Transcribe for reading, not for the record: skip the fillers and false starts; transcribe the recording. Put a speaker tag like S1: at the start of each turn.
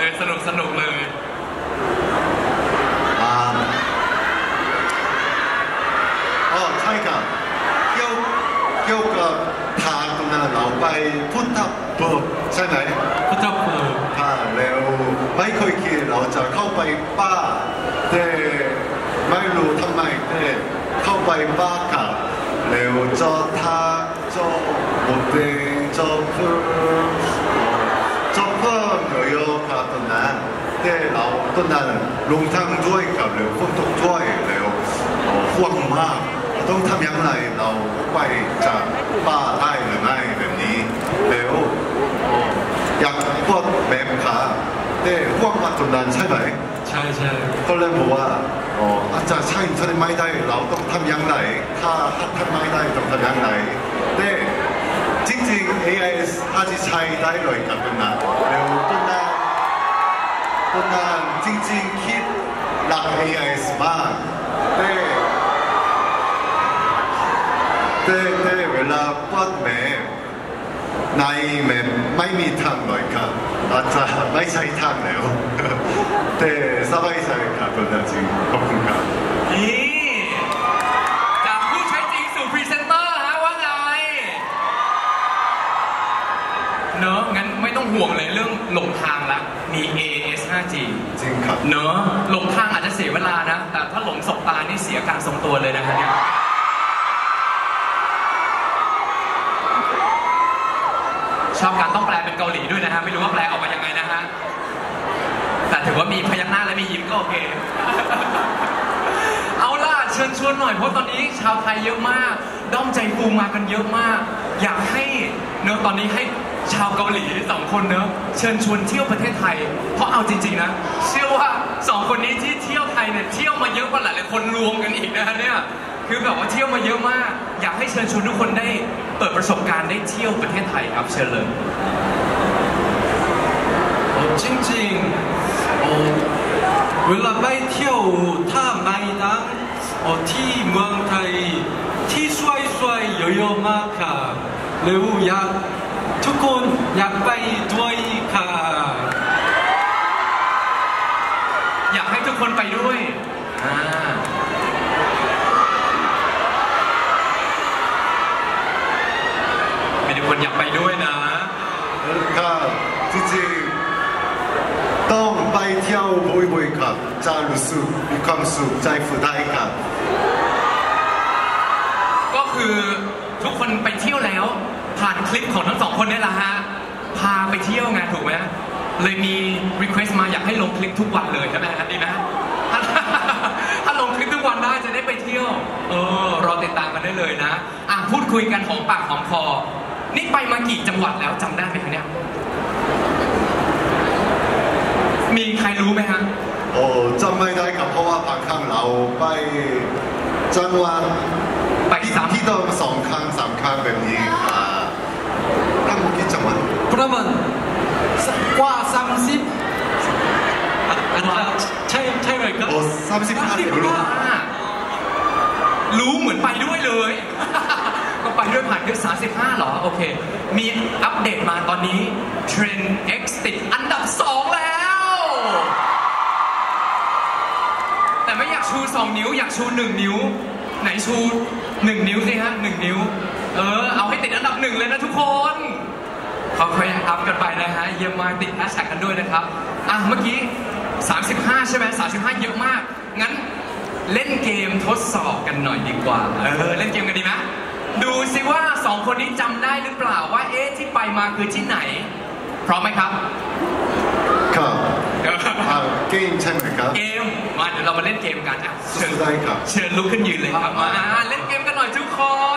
S1: เลยสนุกเลย
S2: ใช่ครับเกี่ยวกับทางตรงนั้นเราไปพุทธภูมิใช่ไหม
S1: พุทธภูมิ
S2: แล้วไม่เคยคิดเราจะเข้าไปป่าแต่ไม่รู้ทำไมแต่เข้าไปป่าครับแล้วเจ้าท่าเจ้าโมเดลเจ้าเพิ่มเยอะครับตรงนั้นแต่เราตรงนั้นลงทางด้วยกับแล้วฝนตกด้วยแล้วห่วงมากต้องทำอย่างไรเราไปจากป่าได้หรือไม่แบบนี้แล้วอยากพวกแบบขาแต่ห่วงมากตรงนั้นใช่ไหม
S1: ใช่
S2: ก็เลยบอกว่าอาจจะใช่ใช่ไม่ได้เราต้องทำอย่างไรถ้าทำไม่ได้ต้องทำอย่างไรแต่จริงๆ AIS อาจจะใช้ได้เลยกับตรงนั้นแล้วตรงนั้นจริงๆคิดหลัก AIS มากแต่เวลาปัดแม่ในแม่ไม่มีทางเลยครับอาจจะไม่ใช่ทางแล้วแต่สบายใจครับตอนนั้นจริงขอบคุณครับ
S1: นี่จากผู้ใช้จริงสู่พรีเซนเตอร์ฮะว่าไงเนอะงั้นไม่ต้องห่วงเลยเรื่องหลงทางละมี AIS 5G
S2: จริงครับ
S1: เนอะหลงทางอาจจะเสียเวลานะแต่ถ้าหลงสบตานี่เสียการทรงตัวเลยนะครับเนี่ยชอบการต้องแปลเป็นเกาหลีด้วยนะฮะไม่รู้ว่าแปลออกมายังไงนะฮะแต่ถือว่ามีพยักหน้าและมียิ้มก็โอเคเอาล่ะเชิญชวนหน่อยเพราะตอนนี้ชาวไทยเยอะมากด้อมใจฟูมากันเยอะมากอยากให้เนอะตอนนี้ให้ชาวเกาหลี2คนเนอะเชิญชวนเที่ยวประเทศไทยเพราะเอาจริงๆนะเชื่อว่า2คนนี้ที่เที่ยวไทยเนี่ยเที่ยวมาเยอะกว่าหลายๆคนรวมกันอีกนะฮะเนี่ยคือแบบว่าเที่ยวมาเยอะมากอยากให้เชิญชวนทุกคนได้เปิดประสบการณ์ได้เที่ยวประเทศไทยครับเชิญเลย
S3: จริงๆเวลาไปเที่ยวถ้าไม่ดังที่เมืองไทยที่สวยๆเยอะๆมากค่ะแล้วอยากทุกคนอยากไปด้วยค่ะ
S1: อยากให้ทุกคนไปด้วยคนอยากไปด้วยนะครับ
S2: จริงๆต้องไปเที่ยวบ่อยๆครับจะรู้สึกมีความสุขใจฟูได้ครับ
S1: ก็คือทุกคนไปเที่ยวแล้วผ่านคลิปของทั้ง2คนนี่แหละฮะพาไปเที่ยวไงถูกไหมเลยมีรีเควสต์มาอยากให้ลงคลิปทุกวันเลยใช่ไหมครับดีไหมถ้าลงคลิปทุกวันได้จะได้ไปเที่ยวรอติดตามกันได้เลยนะพูดคุยกันหอมปากหอมคอนี่ไปมากี่จังหวัดแล้วจำได้ไหมคะเนี่ยมีใครรู้ไหมฮะ
S2: จำไม่ได้ครับเพราะว่าบางครั้งเราไปจังหวัด
S1: ไป
S2: ที่โดน2 ครั้ง 3 ครั้งแบบนี้ทั้งหมดกี่จังหวัด
S3: ประมาณกว่า30ใช่ไหมครับ
S2: 35
S1: รู้เหมือนไปด้วยเลยก็ไปด้วยผ่านคือ35หรอโอเคมีอัปเดตมาตอนนี้เทรนด์ X ติดอันดับ2แล้วแต่ไม่อยากชู2นิ้วอยากชู1นิ้วไหนชู1นิ้วสิฮะ1นิ้วเอาให้ติดอันดับ1เลยนะทุกคนเขาค่อยอัพกันไปนะฮะเยี่ยมมากติดแฮชแท็กกันด้วยนะครับเมื่อกี้35ใช่ไหม35เยอะมากงั้นเล่นเกมทดสอบกันหน่อยดีกว่าเล่นเกมกันดีไหมดูสิว่า2คนนี้จำได้หรือเปล่าว่าที่ไปมาคือที่ไหนพร้อมไหมครับ
S2: ครับเกมใช่ไหมครับ
S1: เกมมาเดี๋ยวเรามาเล่นเกมกันเชิญ
S2: ได้ครับ
S1: เชิญลุกขึ้นยืนเลยครับมาเล่นเกมกันหน่อยทุกคน